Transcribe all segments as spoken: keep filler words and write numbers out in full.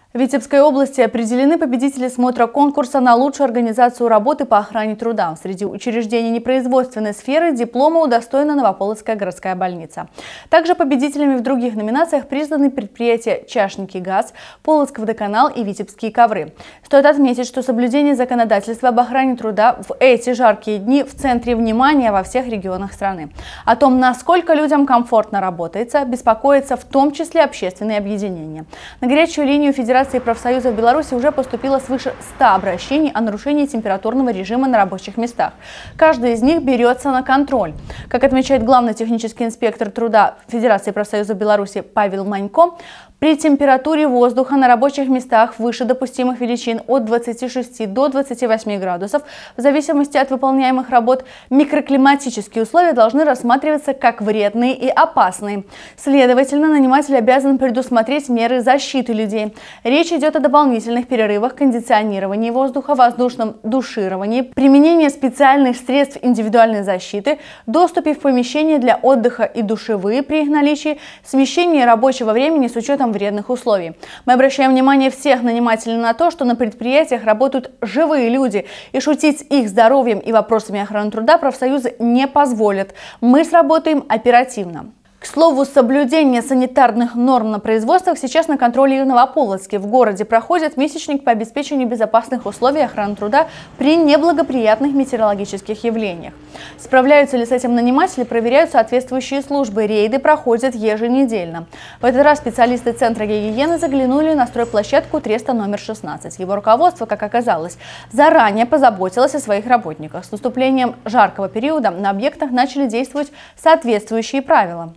В Витебской области определены победители смотра конкурса на лучшую организацию работы по охране труда. Среди учреждений непроизводственной сферы диплома удостоена Новополоцкая городская больница. Также победителями в других номинациях признаны предприятия «Чашники ГАЗ», «Полоцк водоканал» и «Витебские ковры». Стоит отметить, что соблюдение законодательства об охране труда в эти жаркие дни в центре внимания во всех регионах страны. О том, насколько людям комфортно работается, беспокоится в том числе общественные объединения. На горячую линию Федерации профсоюзов Беларуси уже поступило свыше ста обращений о нарушении температурного режима на рабочих местах. Каждый из них берется на контроль. Как отмечает главный технический инспектор труда Федерации профсоюзов Беларуси Павел Манько, при температуре воздуха на рабочих местах выше допустимых величин от двадцати шести до двадцати восьми градусов, в зависимости от выполняемых работ, микроклиматические условия должны рассматриваться как вредные и опасные. Следовательно, наниматель обязан предусмотреть меры защиты людей. Речь идет о дополнительных перерывах, кондиционировании воздуха, воздушном душировании, применении специальных средств индивидуальной защиты, доступе в помещения для отдыха и душевые при их наличии, смещении рабочего времени с учетом вредных условий. Мы обращаем внимание всех нанимателей на то, что на предприятиях работают живые люди, и шутить с их здоровьем и вопросами охраны труда профсоюзы не позволят. Мы сработаем оперативно. К слову, соблюдение санитарных норм на производствах сейчас на контроле и в Новополоцке. В городе проходит месячник по обеспечению безопасных условий охраны труда при неблагоприятных метеорологических явлениях. Справляются ли с этим наниматели, проверяют соответствующие службы. Рейды проходят еженедельно. В этот раз специалисты Центра гигиены заглянули на стройплощадку Треста номер шестнадцать. Его руководство, как оказалось, заранее позаботилось о своих работниках. С наступлением жаркого периода на объектах начали действовать соответствующие правила.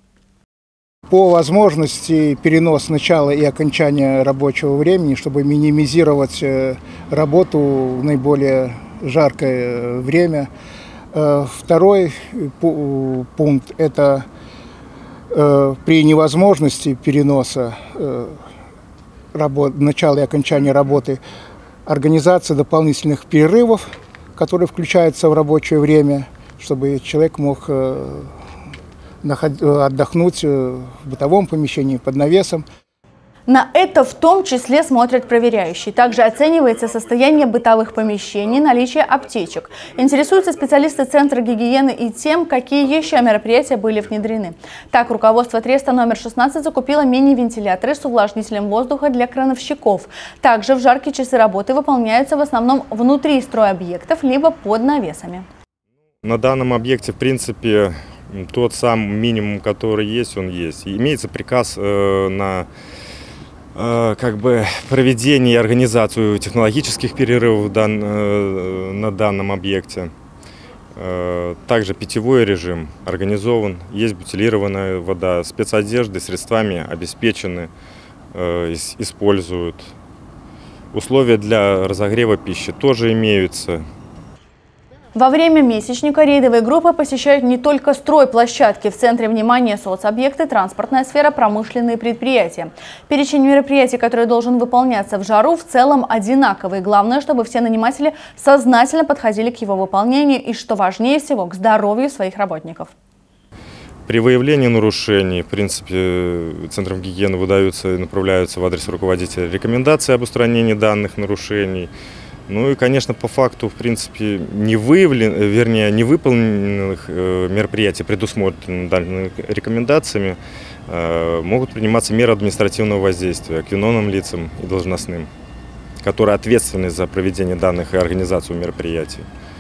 По возможности перенос начала и окончания рабочего времени, чтобы минимизировать работу в наиболее жаркое время. Второй пункт – это при невозможности переноса начала и окончания работы организация дополнительных перерывов, которые включаются в рабочее время, чтобы человек мог отдохнуть в бытовом помещении под навесом. На это в том числе смотрят проверяющие. Также оценивается состояние бытовых помещений, наличие аптечек. Интересуются специалисты Центра гигиены и тем, какие еще мероприятия были внедрены. Так, руководство Треста номер шестнадцать закупило мини-вентиляторы с увлажнителем воздуха для крановщиков. Также в жаркие часы работы выполняются в основном внутри стройобъектов, либо под навесами. На данном объекте, в принципе, тот сам минимум, который есть, он есть. И имеется приказ э, на э, как бы проведение и организацию технологических перерывов дан, э, на данном объекте. Э, также питьевой режим организован, есть бутилированная вода, спецодежды, средствами обеспечены, э, используют. Условия для разогрева пищи тоже имеются. Во время месячника рейдовые группы посещают не только стройплощадки. В центре внимания соцобъекты, транспортная сфера, промышленные предприятия. Перечень мероприятий, который должен выполняться в жару, в целом одинаковый. Главное, чтобы все наниматели сознательно подходили к его выполнению и, что важнее всего, к здоровью своих работников. При выявлении нарушений, в принципе, Центром гигиены выдаются и направляются в адрес руководителя рекомендации об устранении данных нарушений. Ну и, конечно, по факту, в принципе, не выявлен, вернее, не выполненных мероприятий, предусмотренных данными рекомендациями, могут приниматься меры административного воздействия к виновным лицам и должностным, которые ответственны за проведение данных и организацию мероприятий.